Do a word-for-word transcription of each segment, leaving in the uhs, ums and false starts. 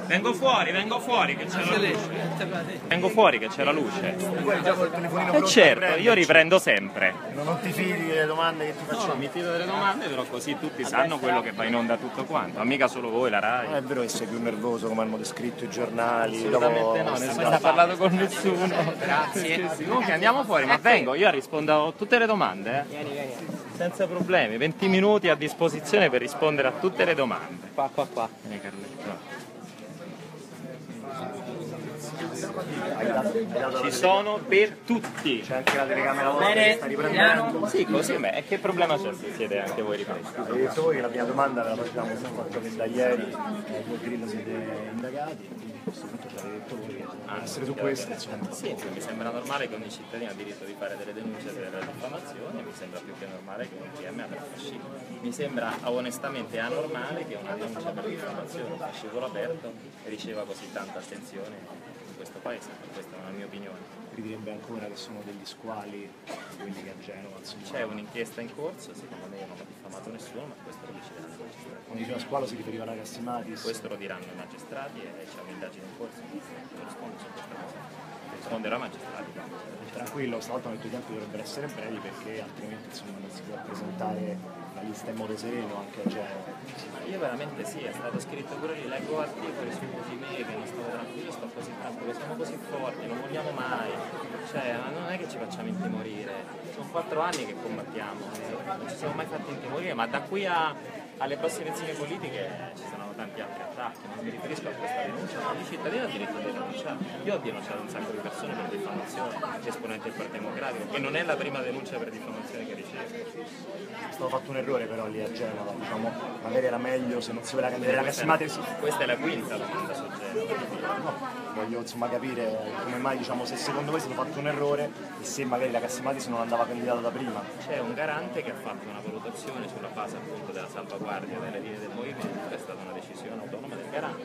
Vengo fuori, vengo fuori che c'è la luce. Vengo fuori che c'è la luce. E certo, io riprendo sempre. Non ti fidi delle domande che ti faccio? No, mi fido delle domande, però così tutti sanno quello che va in onda tutto quanto. Ma mica solo voi, la RAI. Non è vero che sei più nervoso come hanno descritto i giornali? Assolutamente no, nessuno ha parlato con nessuno. Grazie. Comunque andiamo fuori, ma vengo, io rispondo a tutte le domande. Vieni, vieni. Senza problemi, venti minuti a disposizione per rispondere a tutte le domande. Qua, qua, qua. Vieni Carletto. Ci sono per tutti. C'è anche la telecamera vostra che sta riprendendo. Sì, così, beh, e che problema c'è se siete anche voi ripresi? Avete detto voi che la prima domanda ve la facciamo sul fatto che da ieri eh, voi Grillo siete indagati, quindi a questo punto ci avete detto voi che ah, essere su questo, insomma. Sì, mi sembra normale che ogni cittadino ha diritto di fare delle denunce delle diffamazioni, mi sembra più che normale che un P M abbia un fascicolo. Mi sembra onestamente anormale che una denuncia per diffamazione, un fascicolo aperto, riceva così tanta attenzione in questo paese, questa è una mia opinione. Ridirebbe ancora che sono degli squali quelli che a Genova, insomma. C'è un'inchiesta in corso, secondo me non ho diffamato nessuno, ma questo lo decideranno i magistrati. Quando diceva squalo si riferiva alla Cassimatis? Questo lo diranno i magistrati e c'è un'indagine in corso, non rispondo su questa cosa. Risponderò ai magistrati. Tranquillo, stavolta ho detto i tempi dovrebbero essere brevi perché altrimenti insomma, non si può presentare la lista in modo sereno anche a Genova. Ma io veramente sì, è stato scritto pure lì, leggo articoli su di me che non stavo tranquillo, sto così tranquillo, siamo così forti, non vogliamo mai, cioè non è che ci facciamo intimorire, sono quattro anni che combattiamo, non ci siamo mai fatti intimorire, ma da qui a, alle prossime elezioni politiche ci saranno tanti altri attacchi, non mi riferisco a questa denuncia, ma il cittadino ha diritto di denunciare. Io ho denunciato un sacco di persone per diffamazione, esponenti del Partito Democratico, e non è la prima denuncia per diffamazione che ricevo. È stato fatto un errore però lì a Genova, diciamo, magari era meglio se non si voleva cambiare la Cassimatis. Questa è la quinta domanda su Genova. No, voglio insomma capire come mai, diciamo, se secondo voi è stato fatto un errore e se magari la Cassimatis non andava candidata da prima. C'è un garante che ha fatto una valutazione sulla base appunto della salvaguardia delle linee del movimento, è stata una decisione autonoma del garante.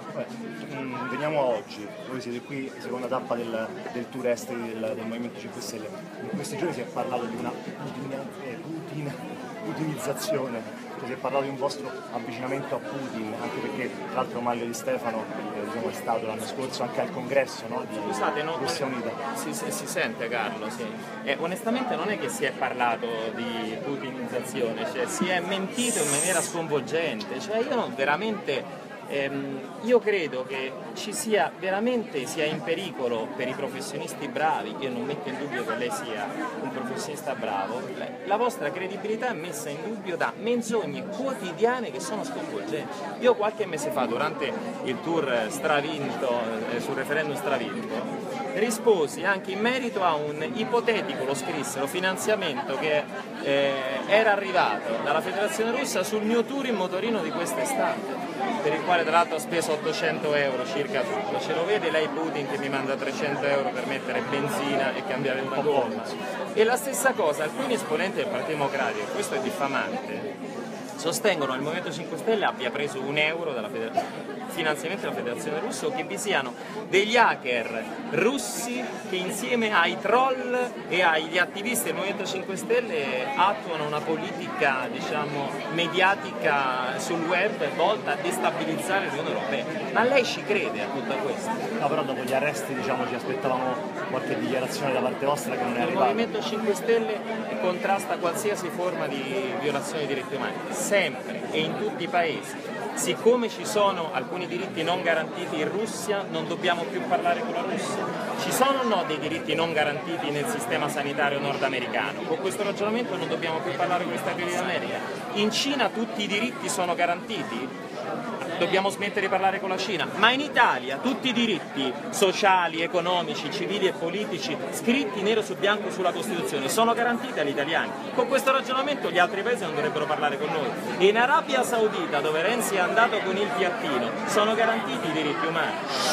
Beh, mh, veniamo a oggi, voi siete qui, seconda tappa del, del tour esteri del, del Movimento cinque Stelle. In questi giorni si è parlato di una putina, eh, putina, putinizzazione, cioè si è parlato di un vostro avvicinamento a Putin, anche perché tra l'altro Maglio Di Stefano eh, diciamo, è stato l'anno scorso anche al congresso, no, di Scusate, non, Russia Unita. Si, si, si sente Carlo, sì. E onestamente non è che si è parlato di putinizzazione, cioè si è mentito in maniera sconvolgente, cioè io non veramente... Ehm, io credo che ci sia veramente sia in pericolo per i professionisti bravi, io non metto in dubbio che lei sia un professionista bravo, la vostra credibilità è messa in dubbio da menzogne quotidiane che sono sconvolgenti. Io qualche mese fa durante il tour stravinto, eh, sul referendum stravinto, risposi anche in merito a un ipotetico, lo scrissero, finanziamento che eh, era arrivato dalla Federazione Russa sul mio tour in motorino di quest'estate, per il quale tra l'altro ho speso ottocento euro circa tutto. Ce lo vede lei Putin che mi manda trecento euro per mettere benzina e cambiare una gomma? E la stessa cosa, alcuni esponenti del Partito Democratico, questo è diffamante, sostengono che il Movimento cinque Stelle abbia preso un euro dalla federazione, finanziamento della Federazione Russa, o che vi siano degli hacker russi che insieme ai troll e agli attivisti del Movimento cinque Stelle attuano una politica, diciamo, mediatica sul web volta a destabilizzare l'Unione Europea. Ma lei ci crede a tutto questo? No, però dopo gli arresti, diciamo, ci aspettavamo qualche dichiarazione da parte vostra che non è Il arrivata. Movimento cinque Stelle contrasta qualsiasi forma di violazione dei diritti umani, sempre e in tutti i paesi. Siccome ci sono alcuni diritti non garantiti in Russia, non dobbiamo più parlare con la Russia. Ci sono o no dei diritti non garantiti nel sistema sanitario nordamericano? Con questo ragionamento non dobbiamo più parlare con gli Stati Uniti d'America. In Cina tutti i diritti sono garantiti? Dobbiamo smettere di parlare con la Cina, ma in Italia tutti i diritti sociali, economici, civili e politici scritti nero su bianco sulla Costituzione sono garantiti agli italiani. Con questo ragionamento gli altri paesi non dovrebbero parlare con noi. In Arabia Saudita, dove Renzi è andato con il piattino, sono garantiti i diritti umani.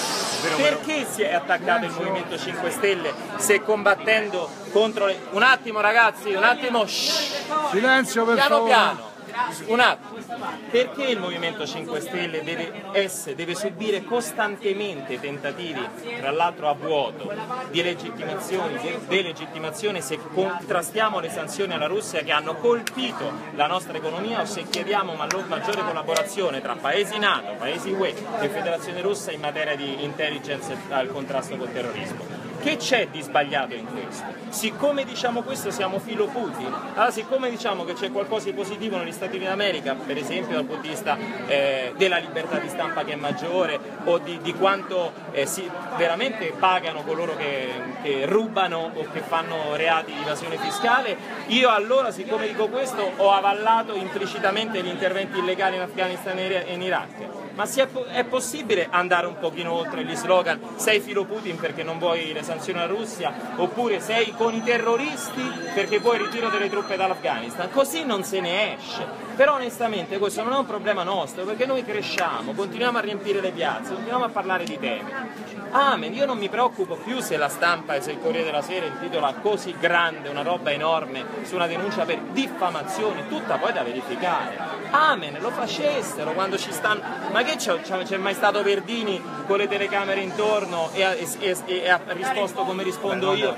Perché si è attaccato il Movimento cinque Stelle se combattendo contro le... Un attimo ragazzi, un attimo, shh. Silenzio per piano favore. piano. un attimo, perché il Movimento cinque Stelle deve, essere, deve subire costantemente tentativi, tra l'altro a vuoto, di legittimazioni, di delegittimazione se contrastiamo le sanzioni alla Russia che hanno colpito la nostra economia, o se chiediamo maggiore collaborazione tra paesi NATO, paesi U E e Federazione Russa in materia di intelligence e al contrasto col terrorismo. Che c'è di sbagliato in questo? Siccome diciamo questo siamo filo Putin, allora siccome diciamo che c'è qualcosa di positivo negli Stati Uniti d'America, per esempio dal punto di vista eh, della libertà di stampa che è maggiore, o di, di quanto eh, si, veramente pagano coloro che, che rubano o che fanno reati di evasione fiscale, io allora, siccome dico questo, ho avallato implicitamente gli interventi illegali in Afghanistan e in Iraq. Ma è, è possibile andare un pochino oltre gli slogan sei filo Putin perché non vuoi le sanzioni alla Russia, oppure sei con i terroristi perché vuoi il ritiro delle truppe dall'Afghanistan? Così non se ne esce. Però onestamente questo non è un problema nostro, perché noi cresciamo, continuiamo a riempire le piazze, continuiamo a parlare di temi. Amen, io non mi preoccupo più se la stampa e se il Corriere della Sera intitola così grande una roba enorme su una denuncia per diffamazione, tutta poi da verificare. Amen, lo facessero quando ci stanno. Ma che c'è, c'è mai stato Verdini con le telecamere intorno e ha, e, e ha risposto come rispondo io?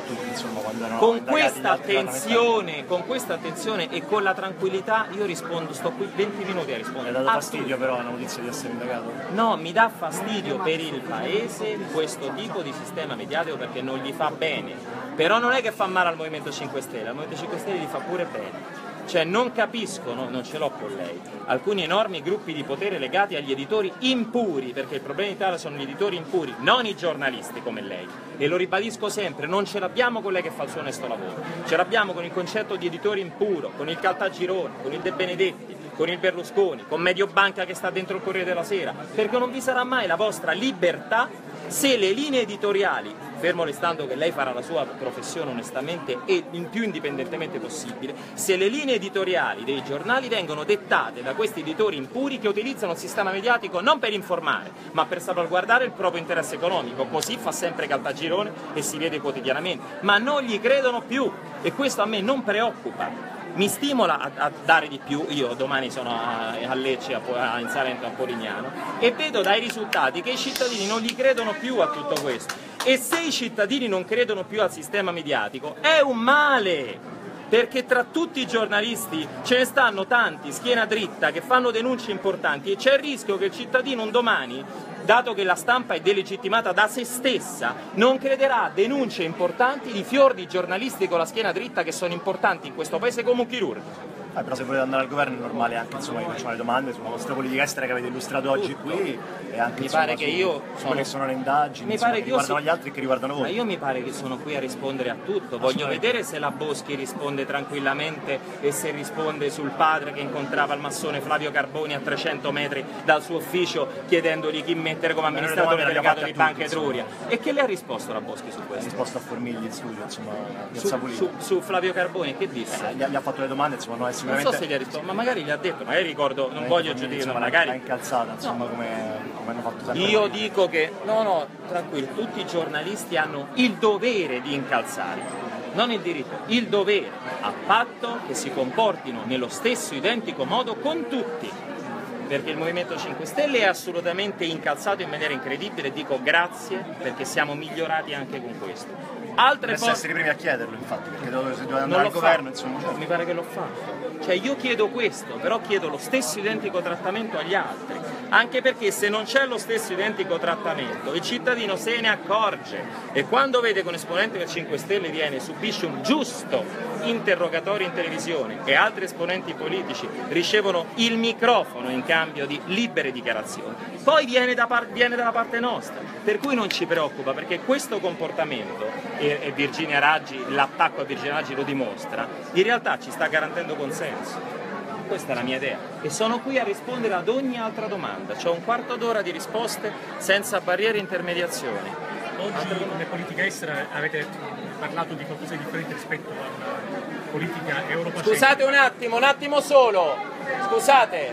Con questa attenzione, con questa attenzione e con la tranquillità io rispondo, sto qui venti minuti a rispondere. Mi ha dato fastidio però la notizia di essere indagato? No, mi dà fastidio per il paese questo tipo di sistema mediatico perché non gli fa bene. Però non è che fa male al Movimento cinque Stelle, al Movimento cinque Stelle gli fa pure bene. Cioè non capiscono, non ce l'ho con lei, alcuni enormi gruppi di potere legati agli editori impuri, perché il problema in Italia sono gli editori impuri, non i giornalisti come lei. E lo ribadisco sempre, non ce l'abbiamo con lei che fa il suo onesto lavoro, ce l'abbiamo con il concetto di editore impuro, con il Caltagirone, con il De Benedetti, con il Berlusconi, con Mediobanca che sta dentro il Corriere della Sera, perché non vi sarà mai la vostra libertà se le linee editoriali, fermo restando che lei farà la sua professione onestamente e il più indipendentemente possibile, se le linee editoriali dei giornali vengono dettate da questi editori impuri che utilizzano il sistema mediatico non per informare, ma per salvaguardare il proprio interesse economico, così fa sempre Caltagirone e si vede quotidianamente, ma non gli credono più e questo a me non preoccupa. Mi stimola a, a dare di più, io domani sono a, a Lecce, a, a, in Salento, a Polignano, e vedo dai risultati che i cittadini non gli credono più a tutto questo. E se i cittadini non credono più al sistema mediatico, è un male! Perché tra tutti i giornalisti ce ne stanno tanti, schiena dritta, che fanno denunce importanti e c'è il rischio che il cittadino un domani, dato che la stampa è delegittimata da se stessa, non crederà a denunce importanti di fior di giornalisti con la schiena dritta che sono importanti in questo paese come un chirurgo. Ah, però se volete andare al governo è normale anche insomma che facciamo le domande sulla vostra politica estera che avete illustrato oggi qui e anche mi insomma, pare che io sono, che sono le indagini mi insomma, pare che che io riguardano so... gli altri e che riguardano voi. Ma io mi pare che sono qui a rispondere a tutto, voglio vedere se la Boschi risponde tranquillamente e se risponde sul padre che incontrava il massone Flavio Carboni a trecento metri dal suo ufficio chiedendogli chi mettere come amministratore delegato di Banca Etruria. E che le ha risposto la Boschi su questo? Ha risposto a Formigli in studio, insomma, su, su, su Flavio Carboni, che disse? Eh, gli, gli ha fatto le domande, insomma, no, è sicuramente... Non so se gli ha risposto, ma magari gli ha detto, magari ricordo, non voglio giudicare, no, magari... l'ha incalzata, insomma, no. come, come hanno fatto sempre. Io dico che, no, no, tranquillo, tutti i giornalisti hanno il dovere di incalzare, non il diritto, il dovere, a patto che si comportino nello stesso identico modo con tutti. Perché il Movimento cinque Stelle è assolutamente incalzato in maniera incredibile, dico grazie perché siamo migliorati anche con questo. Altre Dovreste essere i primi a chiederlo, infatti, perché dove, se dovete andare al governo, insomma... Certo. Mi pare che l'ho fatto. Cioè io chiedo questo, però chiedo lo stesso identico trattamento agli altri, anche perché se non c'è lo stesso identico trattamento il cittadino se ne accorge e quando vede che un esponente del cinque Stelle viene subisce un giusto interrogatorio in televisione e altri esponenti politici ricevono il microfono in cambio di libere dichiarazioni, poi viene, da par- viene dalla parte nostra, per cui non ci preoccupa perché questo comportamento, e, e Virginia Raggi, l'attacco a Virginia Raggi lo dimostra, in realtà ci sta garantendo consenso. Questa è la mia idea e sono qui a rispondere ad ogni altra domanda. C'ho un quarto d'ora di risposte senza barriere e intermediazioni. Oggi come politica estera avete parlato di qualcosa di differente rispetto alla politica europea. Scusate un attimo, un attimo solo. Scusate.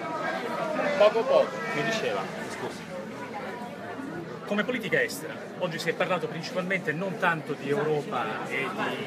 Poco poco, mi diceva. Scusi. Come politica estera, oggi si è parlato principalmente non tanto di Europa e di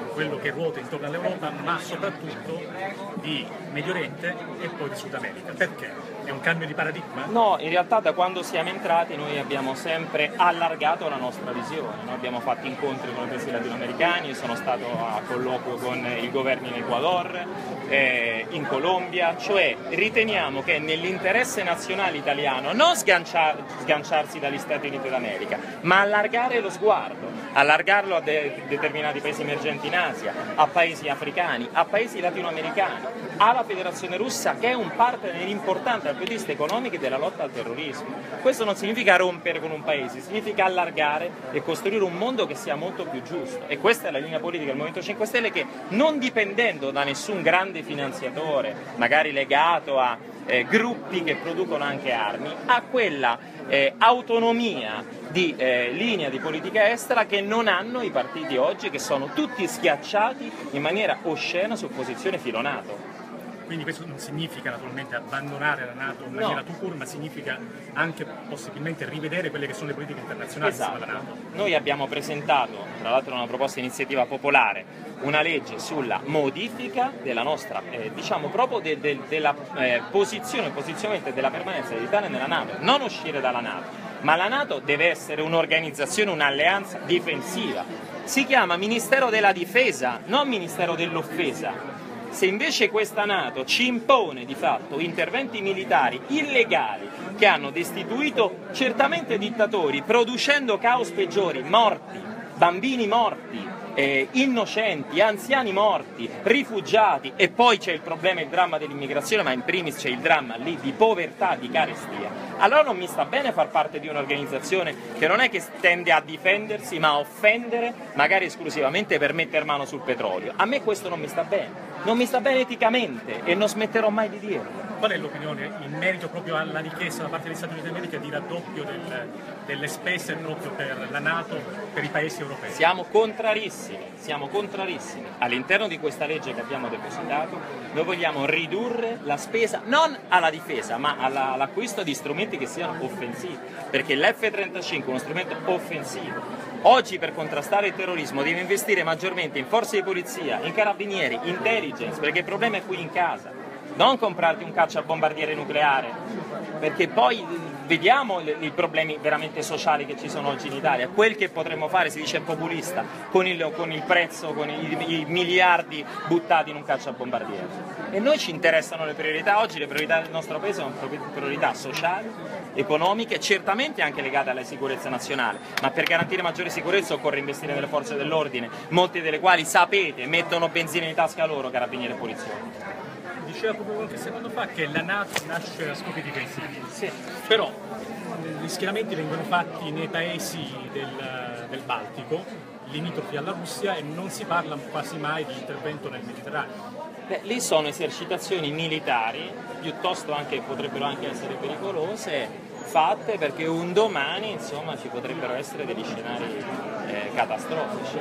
quello che ruota intorno all'Europa, ma soprattutto di Medio Oriente e poi di Sud America. Perché? È un cambio di paradigma? No, in realtà da quando siamo entrati noi abbiamo sempre allargato la nostra visione. Noi abbiamo fatto incontri con i paesi latinoamericani, sono stato a colloquio con il governo in Ecuador, eh, in Colombia, cioè riteniamo che nell'interesse nazionale italiano non sganciar, sganciarsi dagli Stati Uniti d'America, ma allargare lo sguardo, allargarlo a de- determinati paesi emergenti in Asia, a paesi africani, a paesi latinoamericani, alla Federazione Russa che è un partner importante dal punto di vista economico e della lotta al terrorismo. Questo non significa rompere con un paese, significa allargare e costruire un mondo che sia molto più giusto, e questa è la linea politica del Movimento cinque Stelle, che non dipendendo da nessun grande finanziatore, magari legato a eh, gruppi che producono anche armi, ha quella eh, autonomia di eh, linea di politica estera che non hanno i partiti oggi, che sono tutti schiacciati in maniera oscena su posizione filo NATO. Quindi questo non significa naturalmente abbandonare la NATO in maniera No. tout court, ma significa anche possibilmente rivedere quelle che sono le politiche internazionali Esatto. insieme alla NATO. Noi abbiamo presentato, tra l'altro una proposta di iniziativa popolare, una legge sulla modifica della nostra, eh, diciamo proprio de, de, della eh, posizione, il posizionamento della permanenza dell'Italia nella NATO, non uscire dalla NATO, ma la NATO deve essere un'organizzazione, un'alleanza difensiva. Si chiama Ministero della Difesa, non Ministero dell'Offesa. Se invece questa NATO ci impone di fatto interventi militari illegali che hanno destituito certamente dittatori, producendo caos peggiori, morti, bambini morti, eh, innocenti, anziani morti, rifugiati, e poi c'è il problema e il dramma dell'immigrazione, ma in primis c'è il dramma lì di povertà, di carestia, allora non mi sta bene far parte di un'organizzazione che non è che tende a difendersi ma a offendere, magari esclusivamente per mettere mano sul petrolio. A me questo non mi sta bene. Non mi sta bene eticamente e non smetterò mai di dirlo. Qual è l'opinione in merito proprio alla richiesta da parte degli Stati Uniti d'America di raddoppio del, delle spese proprio per la NATO, per i paesi europei? Siamo contrarissimi, siamo contrarissimi. All'interno di questa legge che abbiamo depositato noi vogliamo ridurre la spesa non alla difesa ma alla, all'acquisto di strumenti che siano offensivi, perché l'F trentacinque è uno strumento offensivo. Oggi per contrastare il terrorismo devi investire maggiormente in forze di polizia, in carabinieri, intelligence, perché il problema è qui in casa. Non comprarti un cacciabombardiere nucleare, perché poi vediamo i problemi veramente sociali che ci sono oggi in Italia. Quel che potremmo fare, si dice populista, con il, con il prezzo, con i, i miliardi buttati in un cacciabombardiere. E noi ci interessano le priorità. Oggi le priorità del nostro paese sono priorità sociali, economiche, certamente anche legate alla sicurezza nazionale, ma per garantire maggiore sicurezza occorre investire nelle forze dell'ordine, molte delle quali, sapete, mettono benzina in tasca loro, carabinieri e poliziotti. Diceva proprio qualche secondo fa che la NATO nasce a scopi difensivi, Sì. però gli schieramenti vengono fatti nei paesi del, del Baltico, limitrofi alla Russia, e non si parla quasi mai di intervento nel Mediterraneo. Beh, lì sono esercitazioni militari, piuttosto anche potrebbero anche essere pericolose, fatte perché un domani insomma ci potrebbero essere degli scenari eh, catastrofici.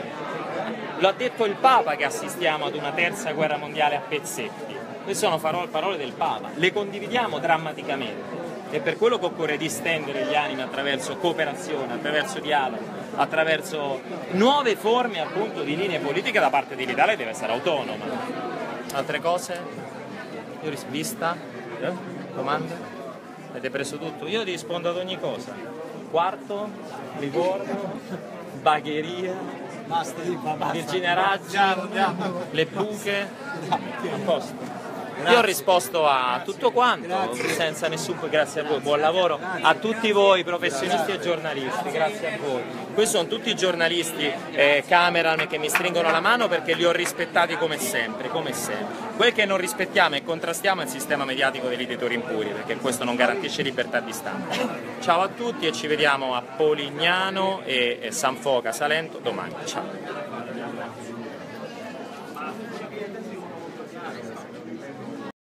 Lo ha detto il Papa che assistiamo ad una terza guerra mondiale a pezzetti. Queste sono parole del Papa, le condividiamo drammaticamente, e per quello che occorre distendere gli animi attraverso cooperazione, attraverso dialogo, attraverso nuove forme appunto di linee politiche da parte dell'Italia, che deve essere autonoma. Altre cose? Io vista? Eh? Domande? Avete preso tutto? Io ti rispondo ad ogni cosa. Quarto, Livorno, Bagheria, Virginia Raggi, le buche, a posto. Io ho risposto a tutto quanto, senza nessun, grazie a voi, buon lavoro a tutti voi professionisti e giornalisti, grazie a voi. Questi sono tutti i giornalisti, eh, cameraman, che mi stringono la mano perché li ho rispettati come sempre, come sempre. Quel che non rispettiamo e contrastiamo è il sistema mediatico degli editori impuri, perché questo non garantisce libertà di stampa. Ciao a tutti e ci vediamo a Polignano e San Foca, Salento domani. Ciao.